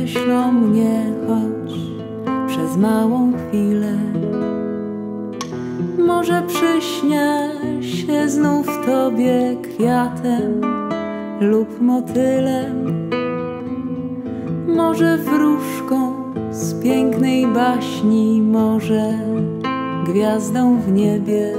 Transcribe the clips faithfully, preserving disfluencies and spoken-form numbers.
Pomyśl o mnie choć przez małą chwilę. Może przyśnie się znów tobie kwiatem lub motylem, może wróżką z pięknej baśni, może gwiazdą w niebie.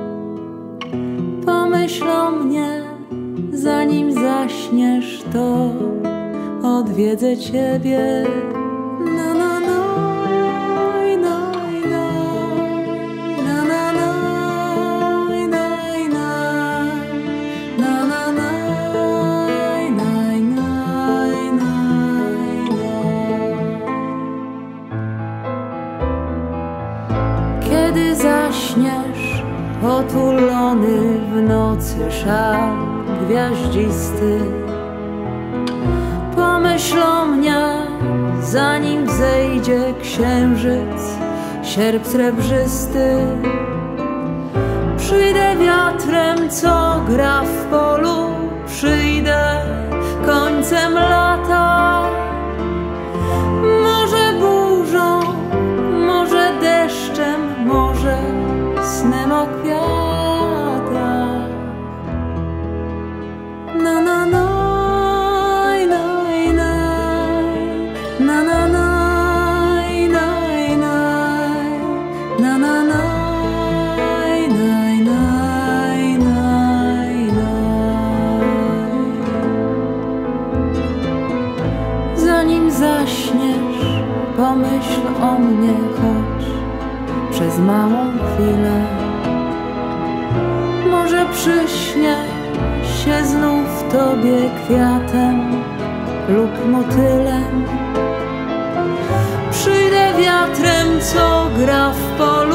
Pomyśl o mnie, zanim zaśniesz, to odwiedzę ciebie. Na, na, na, i na, i na, na, na, na, i na, i na, na, na, na, i na, i na, i na, i na. Kiedy zaśniesz, otulony w nocy szal gwiaździsty, pomyśl o mnie, zanim wzejdzie księżyc, sierp srebrzysty. Przyjdę wiatrem, co gra w polu, przyjdę końcem lata. Może burzą, może deszczem, może snem o kwiatach. Na, na, na, i na, i na, na, na, na, i na, i na, na, na, na, i na, i na, i na, i na. Zanim zaśniesz, pomyśl o mnie choć przez małą chwilę. Może przyśnie się znów tobie kwiatem lub motylem. Przyjdę wiatrem, co gra w polu,